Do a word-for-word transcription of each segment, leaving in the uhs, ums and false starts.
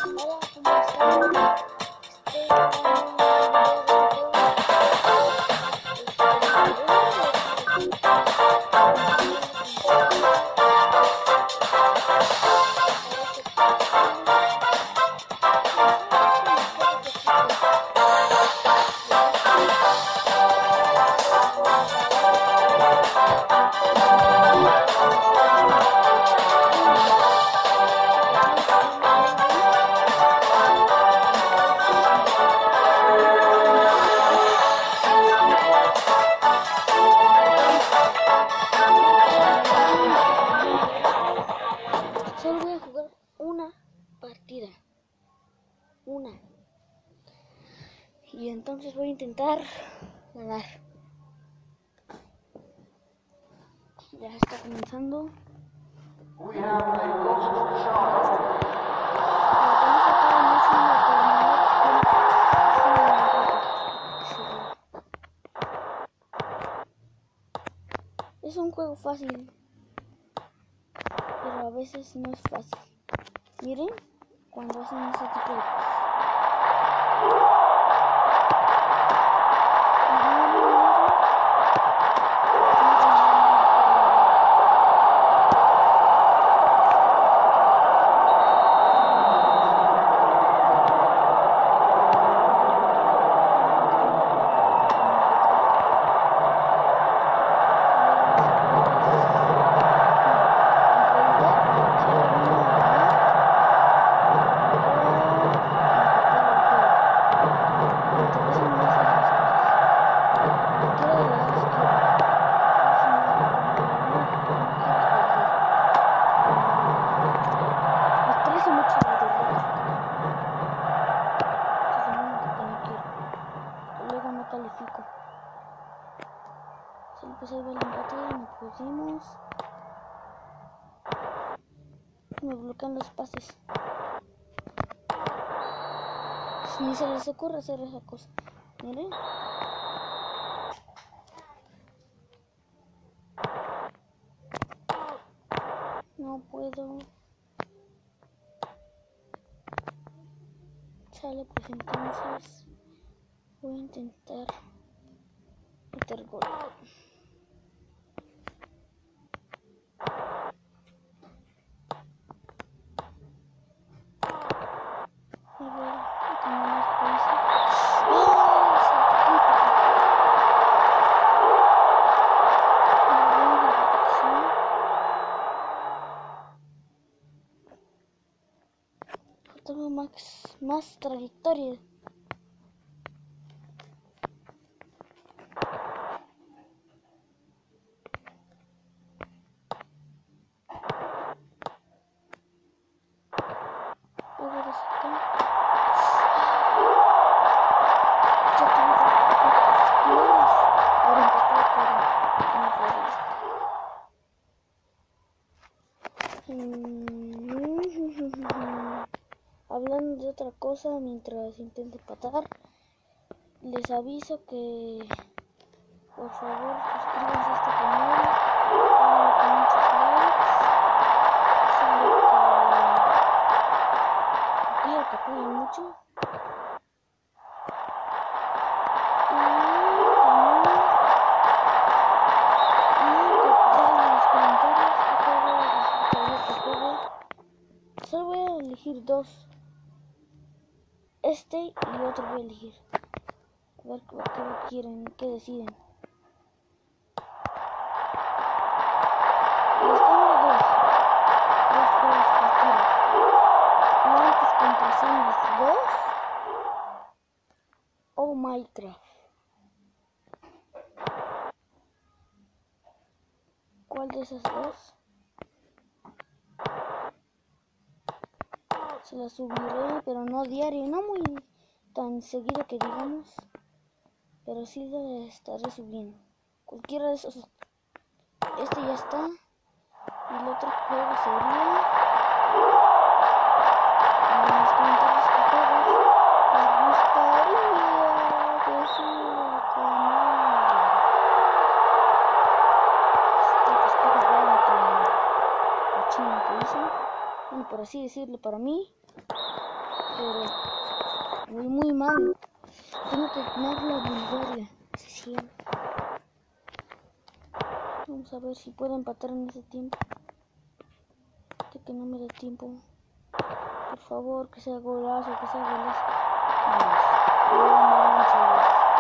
Solo voy a jugar una partida. Una. Y entonces voy a intentar ganar. Ya está comenzando. Es un juego fácil, pero a veces no es fácil. Miren cuando hacen ese tipo de cosas. Califico. Si pues ahí va el empate, no pudimos. Me bloquean los pases. Ni se les ocurre hacer esa cosa. Miren. No puedo. Sale, pues entonces voy a intentar meter gol. A ver, tenemos prisa. Tengo más, más trayectoria. Hablando de otra cosa mientras intento empatar, les aviso que por favor suscríbanse a este canal, con muchos likes, solo que pido que apoyen mucho. Solo voy a elegir dos. Este y otro voy a elegir. A ver qué, qué quieren, qué deciden. Les tengo dos. Dos juegos cualquiera. Plantas contra Zombies dos o Minecraft. ¿Cuál de esas dos? Se la subiré, pero no diario, no muy tan seguido que digamos, pero sí la estaré subiendo. Cualquiera de esos. Este ya está. Y el otro juego sería. En los comentarios que juegos les gustaría que suba al canal. Este que estoy jugando con la china que hice. Bueno, por así decirlo, para mí. pero muy muy mal. Tengo que ganar la Bulgaria. Sí, sí. Vamos a ver si puedo empatar en ese tiempo. De que no me dé tiempo. Por favor, que sea golazo, que sea golazo. No manches.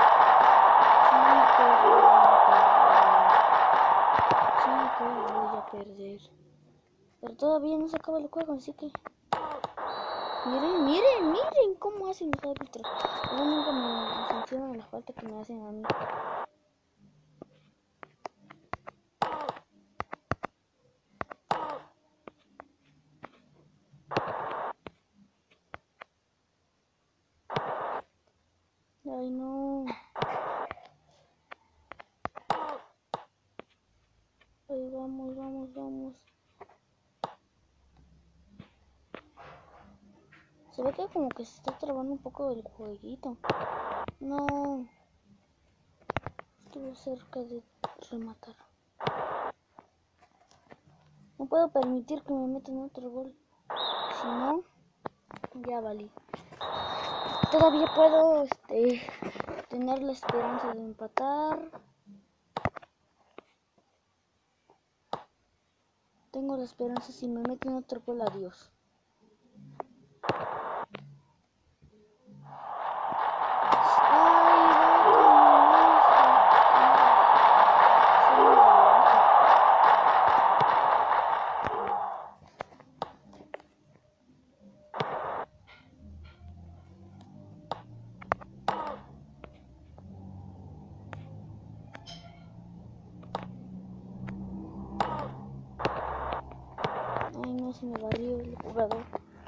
Chicos, voy a perder. Pero todavía no se acaba el juego, así que... Miren, miren, miren cómo hacen los árbitros. Pero nunca me sancionan la falta que me hacen a mí. Ay, no. Ay, vamos, vamos, vamos. Se ve que como que se está trabando un poco el jueguito. No. Estuvo cerca de rematar. No puedo permitir que me metan otro gol. Si no, ya valí. Todavía puedo este, tener la esperanza de empatar. Tengo la esperanza, si me meten otro gol, adiós. Ay, no, se me valió el jugador.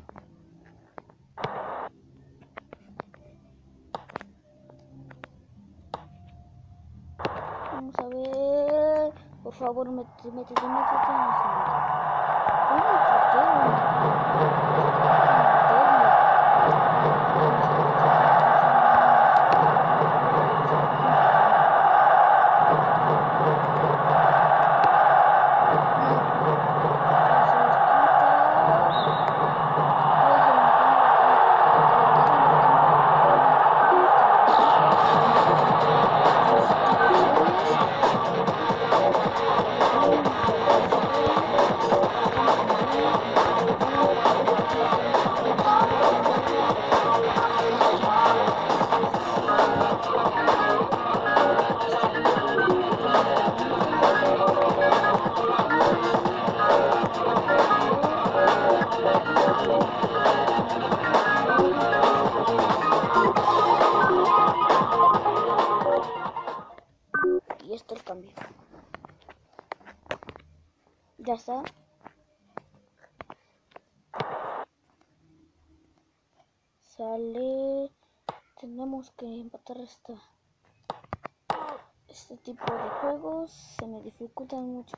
Vamos a ver. Por favor, métete, métete, métete. No se mete. ¿Cómo el portero? Y esto el cambio. Ya está. Sale. Tenemos que empatar esta. Este tipo de juegos se me dificultan mucho.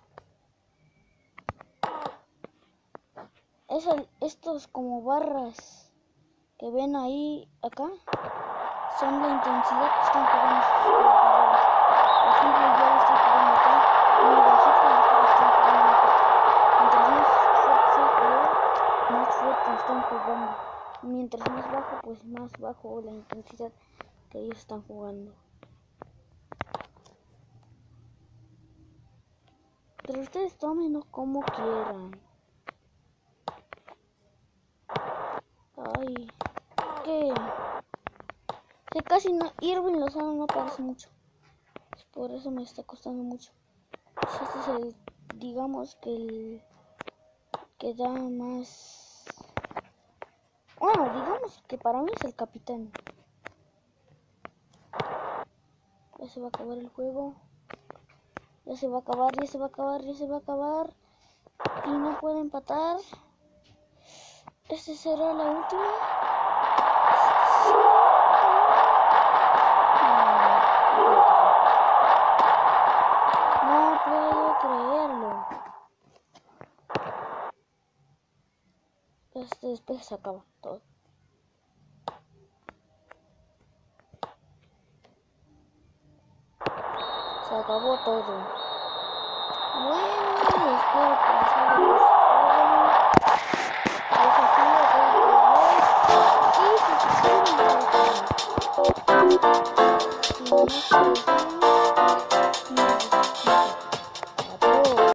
Es el, estos como barras que ven ahí, acá, son la intensidad que están jugando sus jugadores. Por ejemplo, yo lo estoy jugando acá, muy bajito, y ustedes están jugando acá. Mientras más fuerte sea el jugador, más fuerte están jugando. Mientras más bajo, pues más bajo la intensidad que ellos están jugando. Pero ustedes tómenlo como quieran. Ay, que, que casi no, Irving Lozano no aparece mucho. Por eso me está costando mucho. Este es el, digamos que el que da más. Bueno, digamos que para mí es el capitán. Ya se va a acabar el juego. Ya se va a acabar, ya se va a acabar, ya se va a acabar. Y no puede empatar. ¿Esta será la última? Sí. No puedo creerlo. Este después se acaba todo. Se acabó todo. Bueno, espero que les haya gustado. Les hacía Vamos a dejar